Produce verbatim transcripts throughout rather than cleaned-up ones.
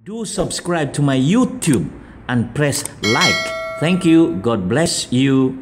Do subscribe to my YouTube and press like. Thank you. God bless you.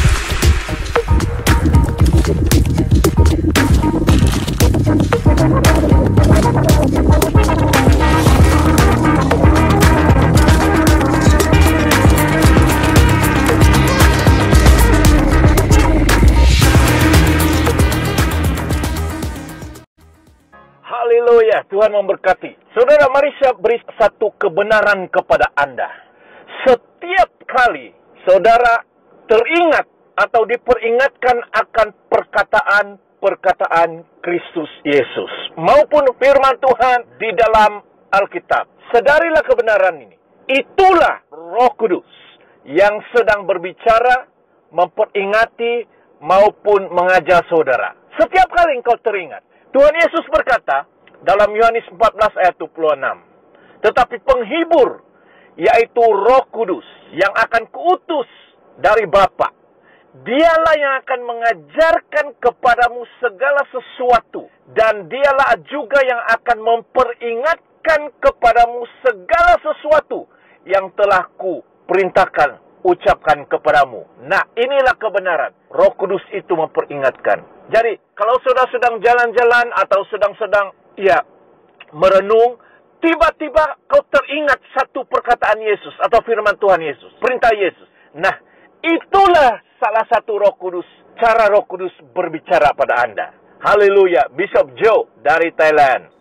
Haleluya, Tuhan memberkati. Saudara, mari saya beri satu kebenaran kepada Anda. Setiap kali saudara teringat atau diperingatkan akan perkataan-perkataan Kristus Yesus maupun firman Tuhan di dalam Alkitab, sadarilah kebenaran ini. Itulah Roh Kudus yang sedang berbicara, memperingati maupun mengajar saudara. Setiap kali engkau teringat, Tuhan Yesus berkata dalam Yohanes empat belas ayat dua puluh enam, tetapi penghibur, yaitu Roh Kudus, yang akan kuutus dari Bapa, dialah yang akan mengajarkan kepadamu segala sesuatu, dan dialah juga yang akan memperingatkan kepadamu segala sesuatu yang telah ku perintahkan, ucapkan kepadamu. Nah, inilah kebenaran. Roh Kudus itu memperingatkan. Jadi, kalau saudara sedang jalan-jalan atau sedang-sedang ya merenung, tiba-tiba kau teringat satu perkataan Yesus atau firman Tuhan Yesus, perintah Yesus. Nah, itulah salah satu Roh Kudus, cara Roh Kudus berbicara pada Anda. Haleluya, Bishop Joe dari Thailand.